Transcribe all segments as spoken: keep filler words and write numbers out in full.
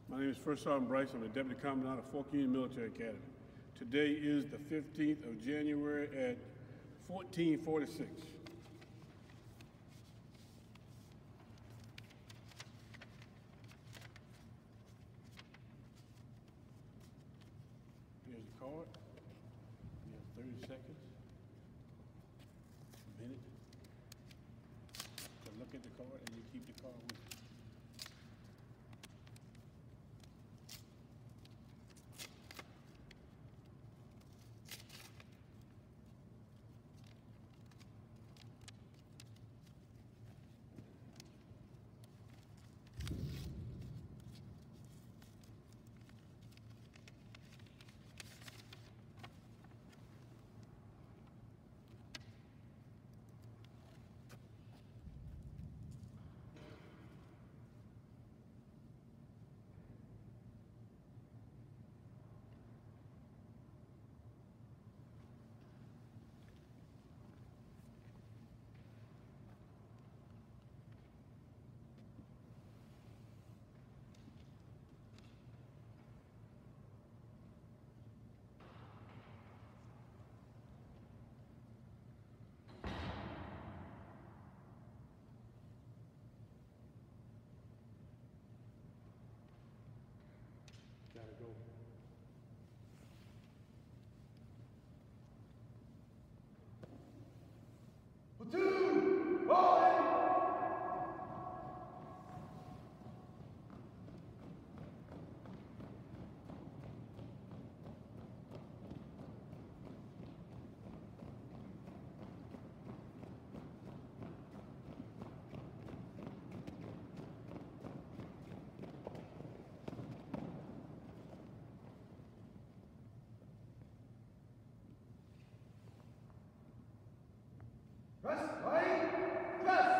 My name is First Sergeant Bryce. I'm the Deputy Commandant of Fork Union Military Academy. Today is the fifteenth of January at fourteen forty-six. Here's the card. You have thirty seconds, a minute, to look at the card, and you keep the card with you. Gotta go. Platoon, rolling! Dress, right? Dress!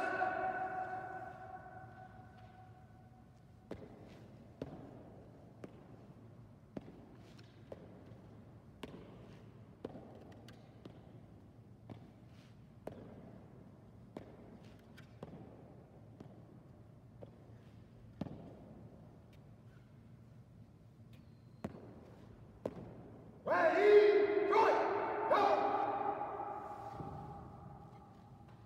Ready, right, go!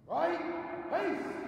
Right? Haste!